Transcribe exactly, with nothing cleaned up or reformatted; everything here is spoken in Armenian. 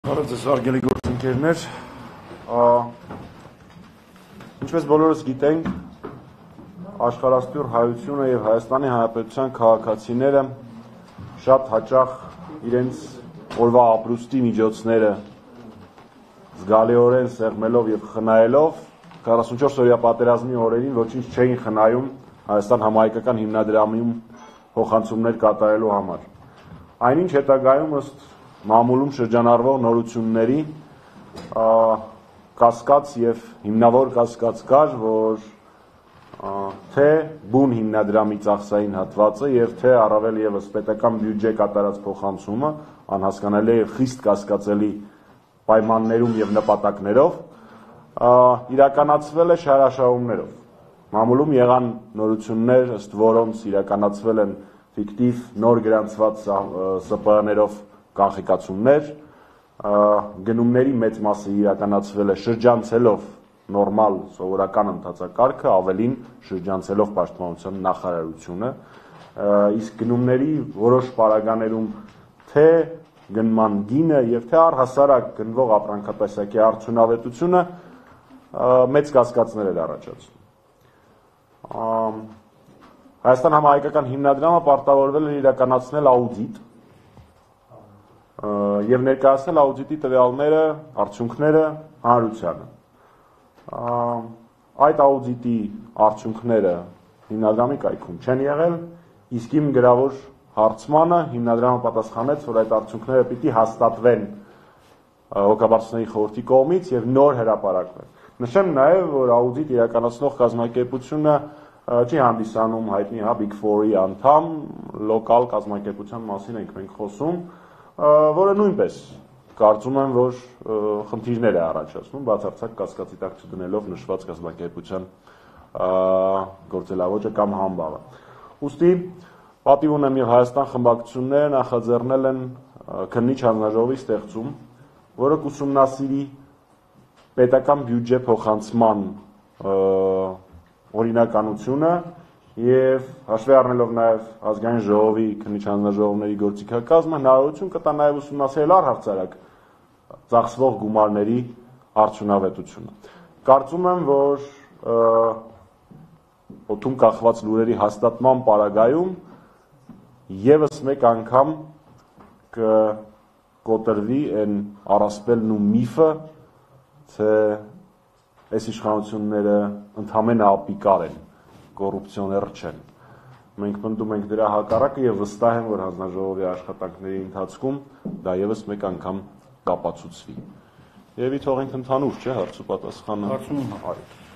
Բարև արգելի գործընկերներ, ինչպես բոլորս գիտենք, աշխարհաստիճան հայությունը եւ Հայաստանի Հանրապետության քաղաքացիները շատ հաճախ իրենց օրվա ապրուստի միջոցները զգալիորեն սեղմելով եւ խնայելով քառասունչորս օրյա պատերազմի օրերին ոչինչ չէին խնայում Հայաստան համահայկական հիմնադրամում փոխանցումներ կատարելու համար։ Այնինչ հետագայում ըստ մամուլում շրջանառվող նորությունների կասկած եւ հիմնավոր կասկած կար, որ թե բուն հիմնադրամի ծախսային հատվածը եւ թե առավել եւս պետական բյուջե կատարած փոխանցումը անհասկանալի եւ խիստ կասկածելի պայմաններում եւ նպատակներով իրականացվել է շարաշահումներով։ Մամուլում եղան նորություններ, ըստ որոնց իրականացվել են ֆիկտիվ նոր գրանցված ՍՊԸ-ներով կանխիկացումներ, գնումների մեծ մասը իրականացվել է շրջանցելով նորմալ սովորական ընթացակարգը, ավելին շրջանցելով պաշտպանության նախարարությունը, իսկ գնումների որոշ պարագաներում թե գնման գինը եւ թե առհասարակ գնվող ապրանքատեսակի արդյունավետությունը մեծ կասկածներ էր առաջացնում։ Հայաստան համահայկական հիմնադրամը պարտավորվել է իրականացնել աուդիտ եւ ներկայացնել աուդիտի տվյալները, արդյունքները հանրությանը։ Այդ աուդիտի արդյունքները հիմնադրամի կայքում չեն եղել, իսկ իմ գրավոր հարցմանը հիմնադրամը պատասխանեց, որ այդ արդյունքները պիտի հաստատվեն հոգաբարձուների խորհրդի կողմից եւ նոր հրապարակվեն։ Նշեմ նաեւ, որ աուդիտ իրականացնող կազմակերպությունը չի հանդիսանում հայտնի հա Big Four-ի անդամ, լոկալ կազմակերպության մասին ենք մենք խոսում, որը նույնպես կարծում եմ, որ խնդիրներ է առաջացնում, բացարձակ կասկածի տակ չդնելով նշված կազմակերպության գործելավոճը կամ համբավը։ Ուստի պատիվ ունեմ եւ Հայաստան խմբակցությունները նախաձեռնել են քննիչ հանձնաժողովի ստեղծում, որը կուսումնասիրի պետական բյուջե փոխանցման օրինականությունը եւ հաշվի առնելով նաեւ ազգային ժողովի քննիչ հանձնաժողովների գործիքակազմը հնարավորություն կտա նաեւ ուսումնասիրել առհասարակ ծախսվող գումարների արդյունավետությունը։ Կարծում եմ, որ օդում կախված լուրերի հաստատման պարագայում եւս մեկ անգամ կկոտրվի այն առասպելն ու միֆը, թե այս իշխանությունները ընդհանրապես ապիկար են, կոռուպցիոներ չեն։ Մենք պնդում ենք դրա հակառակը եւ վստահ եմ, որ հանձնաժողովի աշխատանքների ընթացքում դա եւս մեկ անգամ կապացուցվի։ Եվ ի թողենք ընդհանուր, չէ՞, հարց ու պատասխանը։ Հարցում եմ։